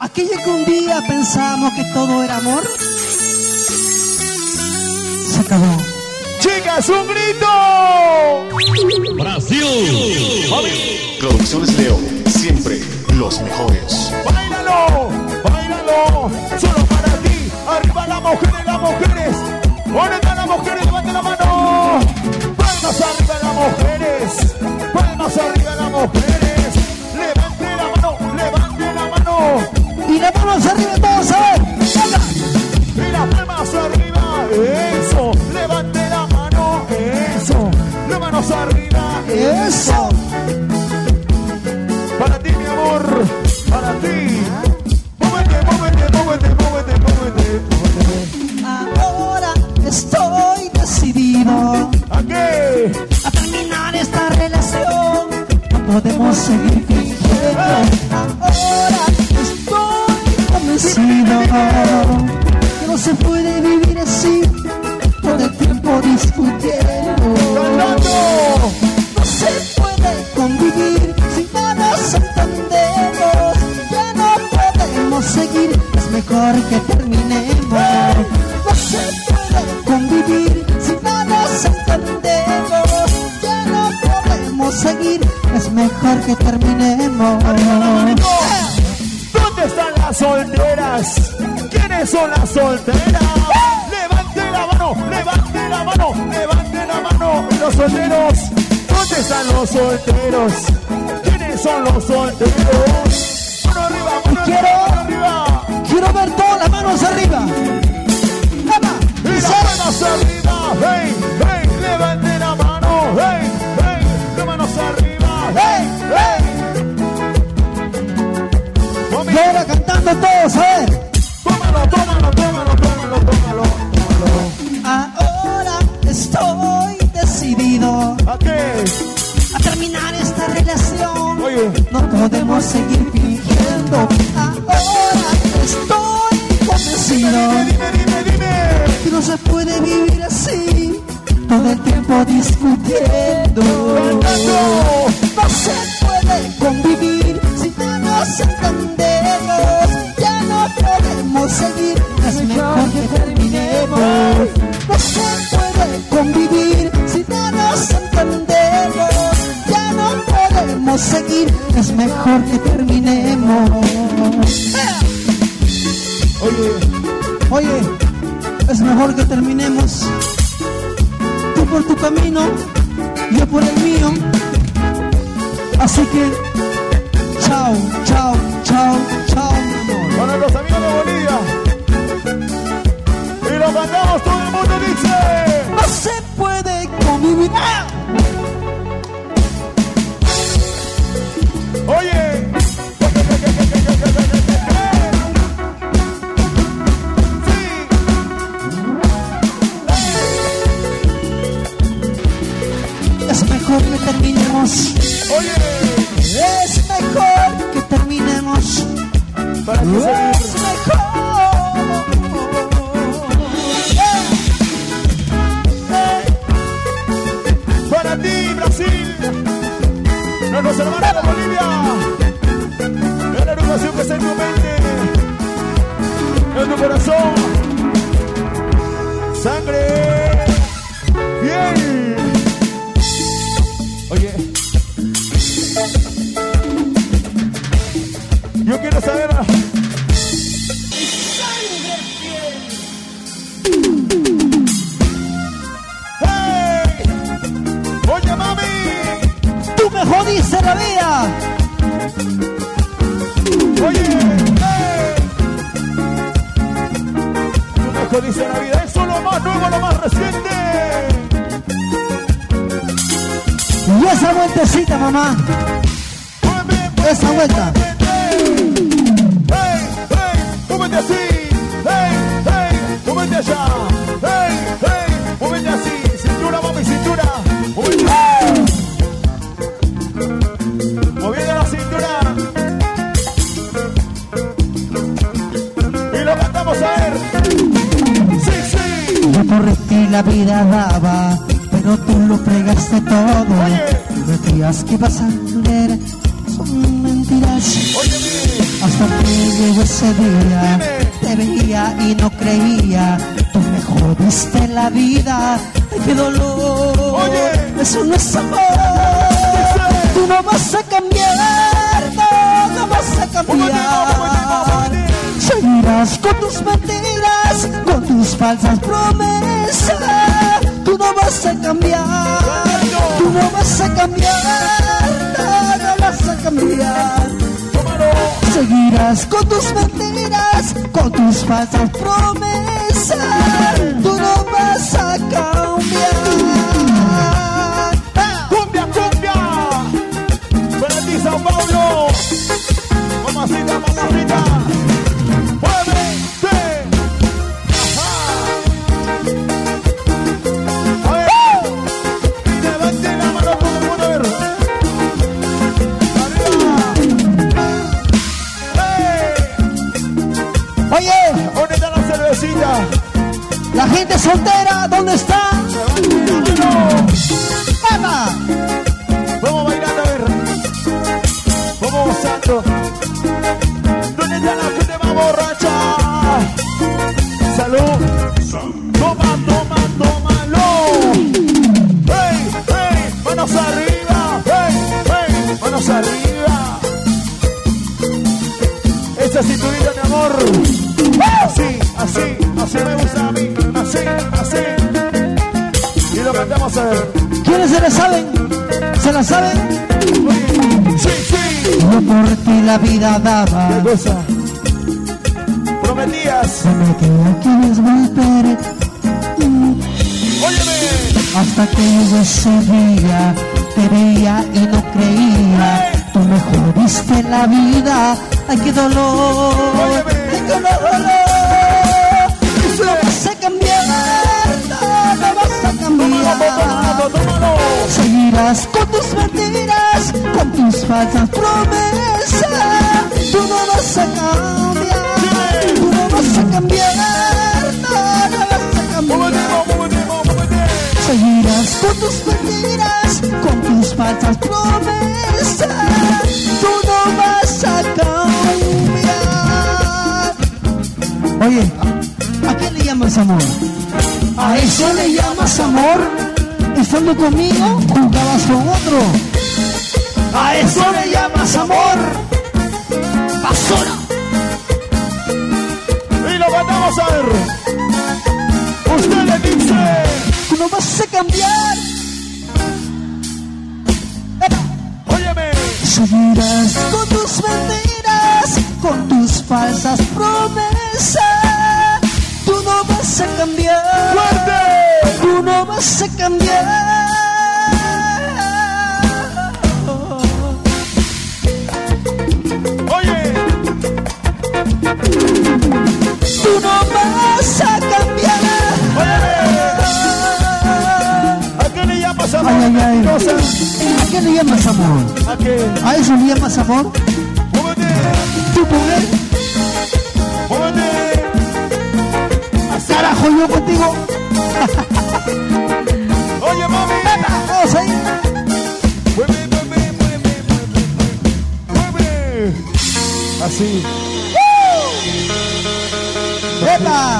Aquella que un día pensamos que todo era amor, se acabó. ¡Chicas, un grito! ¡Brasil! Producciones Leo, siempre los mejores. ¡Báilalo! ¡Báilalo! Solo para ti. Arriba las mujeres, las mujeres. ¿Dónde están las mujeres? ¡Levanten la mano! ¡Palmas arriba las mujeres! ¡Palmas arriba las mujeres! ¡Levanten la mano! ¡Levanten la mano! Y las manos arriba todos, a ver. Y las palmas arriba. ¡Eso! ¡Levante la mano! ¡Eso! ¡Las manos arriba! ¡Eso! Para ti, mi amor. Para ti. Móvete, móvete, móvete, móvete, móvete. Ahora estoy decidido. ¿A qué? A terminar esta relación. No podemos seguir fingiendo. Ahora estoy convencido que no se puede vivir así, todo el tiempo discutiendo. ¡Cantando! No se puede convivir si no nos entendemos. Ya no podemos seguir, es mejor que terminemos. No se puede convivir si no nos entendemos. Ya no podemos seguir, es mejor que terminemos. ¿Dónde están las solteras? ¿Quiénes son las solteras? ¡Levante la mano! ¡Levante la mano! ¡Levante la mano! ¿Y los solteros? ¿Dónde están los solteros? ¿Quiénes son los solteros? ¡Mano arriba! ¡Mano arriba! ¡Mano arriba! Quiero ver todas las manos arriba. ¡Y las manos arriba! ¡Hey! ¡Hey! ¡Levante la mano! ¡Hey! ¡Hey! ¡Las manos arriba! ¡Hey! ¡Hey! Y ahora cantando todos, a ver. ¡Tómalo, tómalo, tómalo, tómalo, tómalo! Ahora estoy decidido ¿A qué? a terminar esta relación. Oye. No podemos seguir fingiendo. Ahora estoy convencido Dime. que no se puede vivir así, todo el tiempo discutiendo. No se puede convivir si no nos entendemos. Ya no podemos seguir, es mejor que terminemos. No se puede convivir si no nos entendemos. Ya no podemos seguir, es mejor que terminemos. Oye, es mejor que terminemos. Tú por tu camino, yo por el mío. Así que, chao, chao, chao, chao, mi amor. Para los amigos de Bolivia. Y lo cantamos, todo el mundo dice. No se puede convivir. ¡Ah! Oye. Es mejor que terminemos. Oye. Es mejor que terminemos. Para que Es mejor. Para ti, Brasil. Nuestros hermanos de Bolivia. Es la educación que está en tu mente. En tu corazón. Sangre. Bien. Oye. Yo quiero saber. ¡Hey! Oye, mami. Tú me jodiste la vida. Oye, hey. Tú me jodiste la vida. Eso es lo más nuevo, lo más reciente. Y esa vueltecita, mamá. Esa vuelta. Hey, hey, múvete así. Hey, hey, múvete allá. Hey, hey, múvete así. Cintura, mami, cintura. Múvete. Moviendo la cintura. Y lo cantamos a ver. Sí, sí. Yo por ti la vida daba, pero tú lo fregaste todo. Oye. Decías que ibas a tener, son mentiras. Oye, Hasta que llegó ese día, te veía y no creía. Tú me jodiste la vida, ay qué dolor. Oye. Eso no es amor. Tú no vas a cambiar, no vas a cambiar. Seguirás con tus mentiras, con tus falsas promesas. Tú no vas a cambiar, tú no vas a cambiar, no vas a cambiar. Seguirás con tus mentiras, con tus falsas promesas. Tú no vas a cambiar. ¡Cumbia, cumbia! ¡Para ti, Sao Paulo! ¡Mamacita, mamacita! ¡Muévete! ¡Ajá! A ver, levante la mano todo el mundo, a ver. Oye, ¿dónde está la cervecita? la gente soltera, ¿dónde está? ¡Vamos! Vamos bailando, a ver. Vamos gozando. ¿Dónde está la gente más borracha? Salud. Toma, toma, tómalo. ¡Hey, hey! ¡Manos arriba! ¡Hey, hey! ¡Manos arriba! Esa cinturita, mi amor. Así, así, así me gusta a mí. Así, así. Y lo cantamos a ver. ¿Quiénes se la saben? ¿Se la saben? Sí, sí. Yo por ti la vida daba. ¿Qué cosa? Prometías. Prometí a quienes volver. Óyeme. Hasta que llegó ese día, te veía y no creía. Tú me jodiste la vida. Ay, qué dolor. Óyeme. Ay, qué dolor. No vas a cambiar. No vas a cambiar. Tómalo. Seguirás con tus mentiras, con tus falsas promesas. Tú no vas a cambiar. Tú no vas a cambiar. No vas a cambiar. Seguirás con tus mentiras, con tus falsas promesas. Tú no vas a cambiar. Oye, ¿a qué le llamas amor? ¿A eso le llamas amor? Estando conmigo, jugabas con otro. ¿A eso le llamas amor? ¡Basura! Y lo mandamos a ver. Usted le dice. Tú no vas a cambiar. Óyeme. Seguirás con tus mentiras, con tus falsas promesas. Tú no vas a cambiar. ¡Fuerte! Tú no vas a cambiar. Oye. Tú no vas a cambiar. ¿A qué le llamas amor? Ay, ay, ay. Mentirosa? ¿A qué le llamas amor? ¿A qué? ¿A eso le llamas amor? Muévete. ¿Tú mujer? Muévete. Carajo, yo contigo. Oye, mami. Vamos ahí. Mueve, mueve, mueve, mueve, mueve. Así. ¡Epa!